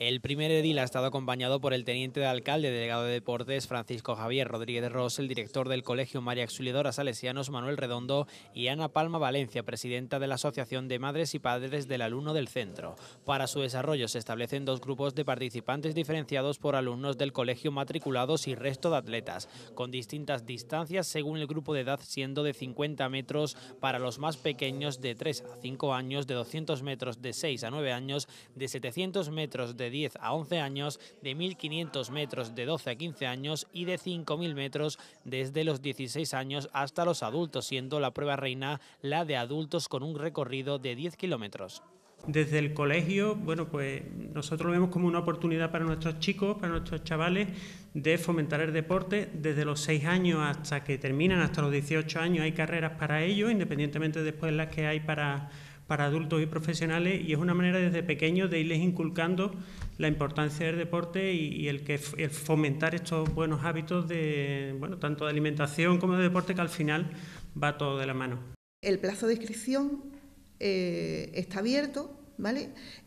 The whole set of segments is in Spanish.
El primer edil ha estado acompañado por el teniente de alcalde, delegado de Deportes, Francisco Javier Rodríguez Ros, el director del Colegio María Auxiliadora Salesianos, Manuel Redondo, y Ana Palma Valencia, presidenta de la Asociación de Madres y Padres del Alumno del Centro. Para su desarrollo se establecen dos grupos de participantes diferenciados por alumnos del colegio matriculados y resto de atletas, con distintas distancias según el grupo de edad, siendo de 50 metros para los más pequeños de 3 a 5 años, de 200 metros de 6 a 9 años, de 700 metros de 10 a 11 años, de 1.500 metros de 12 a 15 años y de 5.000 metros desde los 16 años hasta los adultos, siendo la prueba reina la de adultos con un recorrido de 10 kilómetros. Desde el colegio, bueno, pues nosotros lo vemos como una oportunidad para nuestros chicos, para nuestros chavales, de fomentar el deporte. Desde los 6 años hasta que terminan, hasta los 18 años, hay carreras para ellos, independientemente después de las que hay para adultos y profesionales, y es una manera desde pequeños de irles inculcando la importancia del deporte y el fomentar estos buenos hábitos de, bueno, tanto de alimentación como de deporte, que al final va todo de la mano. El plazo de inscripción está abierto, ¿vale?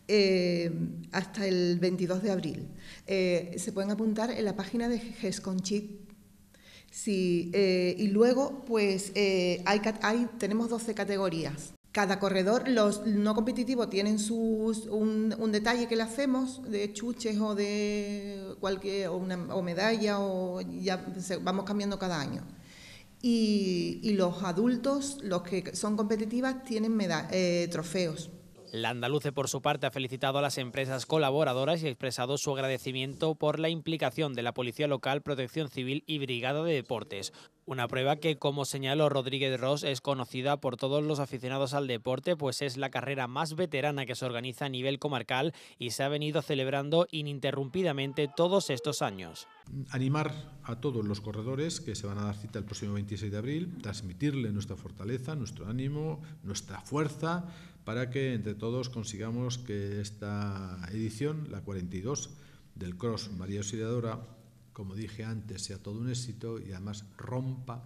Hasta el 22 de abril. Se pueden apuntar en la página de GESCONCHIP. Sí, y luego pues tenemos 12 categorías. Cada corredor, los no competitivos tienen un detalle que le hacemos de chuches o de cualquier o medalla, o ya vamos cambiando cada año. Y los adultos, los que son competitivas, tienen trofeos. La andaluce, por su parte, ha felicitado a las empresas colaboradoras y ha expresado su agradecimiento por la implicación de la Policía Local, Protección Civil y Brigada de Deportes. Una prueba que, como señaló Rodríguez Ros, es conocida por todos los aficionados al deporte, pues es la carrera más veterana que se organiza a nivel comarcal y se ha venido celebrando ininterrumpidamente todos estos años. Animar a todos los corredores que se van a dar cita el próximo 26 de abril, transmitirle nuestra fortaleza, nuestro ánimo, nuestra fuerza, para que entre todos consigamos que esta edición, la 42 del Cross María Auxiliadora, como dije antes, sea todo un éxito y además rompa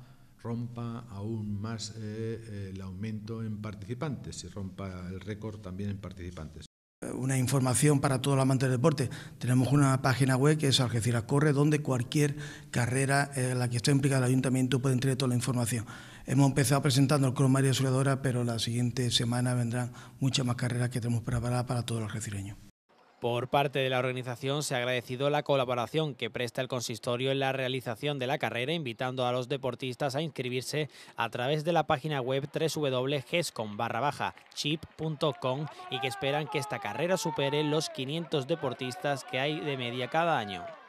aún más el aumento en participantes y rompa el récord también en participantes. Una información para todos los amantes del deporte. Tenemos una página web que es Algeciras Corre, donde cualquier carrera en la que esté implicado el ayuntamiento puede tener toda la información. Hemos empezado presentando el Cross María Auxiliadora, pero la siguiente semana vendrán muchas más carreras que tenemos preparadas para todos los algecireños. Por parte de la organización se ha agradecido la colaboración que presta el consistorio en la realización de la carrera, invitando a los deportistas a inscribirse a través de la página web www.gescon.chip.com y que esperan que esta carrera supere los 500 deportistas que hay de media cada año.